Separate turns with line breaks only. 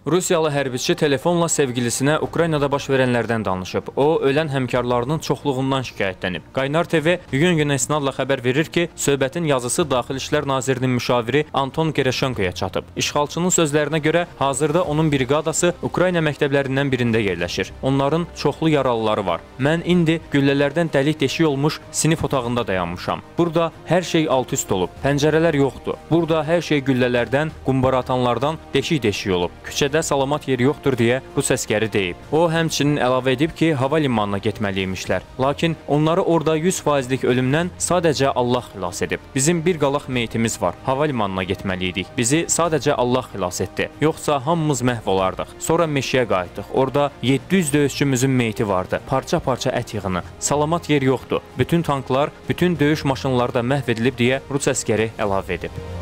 Rusiyalı hərbiçi telefonla sevgilisinə Ukraynada baş verənlərdən danışıb. O, ölən həmkarlarının çoxluğundan şikayətlənib. Qaynar TV gün isnadla xəbər verir ki, söhbətin yazısı Daxili İşlər Nazirinin müşaviri Anton Gereşenkoya çatıb. İşğalçının sözlərinə görə, hazırda onun briqadası Ukrayna məktəblərindən birində yerləşir. Onların çoxlu yaralıları var. Mən indi güllələrdən dəlik deşik olmuş sinif otağında dayanmışam. Burada hər şey alt-üst olub. Pəncərələr yoxdur. Burada hər şey güllələrdən, qumbara atanlardan deşik olub. Küçədə salamat yeri yoxdur deyə Rus əskəri deyib. O, həmçinin əlavə edib ki, hava limanına getməliymişlər. Lakin onları orada 100%lik ölümdən sadəcə Allah xilas edib. Bizim bir qalaq meyitimiz var. Hava limanına getməliydik. Bizi sadəcə Allah xilas etdi. Yoxsa hamımız məhv olardıq. Sonra meşəyə qayıtdıq. Orada 700 döyüşçümüzün meyti vardı. Parça-parça ət yığını. Salamat yer yoxdur. Bütün tanklar, bütün döyüş maşınları da məhv edilib deyə Rus əskəri əlavə edib.